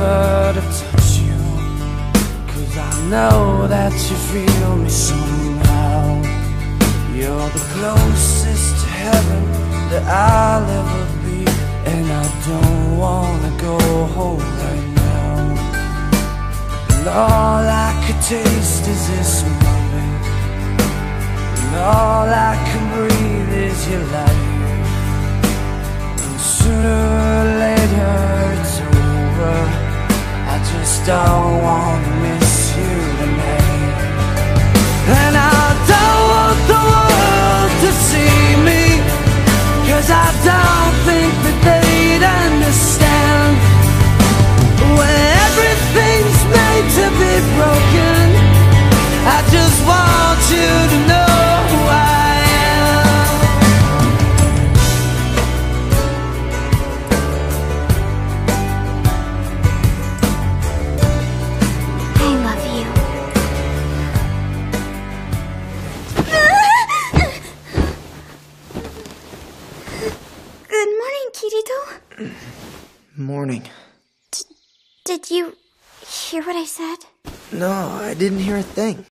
never to touch you, 'cause I know that you feel me somehow. You're the closest to heaven that I'll ever be, and I don't wanna go home right now. And all I could taste is this moment, and all I can breathe is your light. And sooner or later it's over, I just don't wanna miss you tonight. And I don't want the world to see me, 'cause I don't think that they'd understand. When everything's made to be broken, I just want you to know who I am. I love you. Good morning, Kirito. Morning. Did you hear what I said? No, I didn't hear a thing.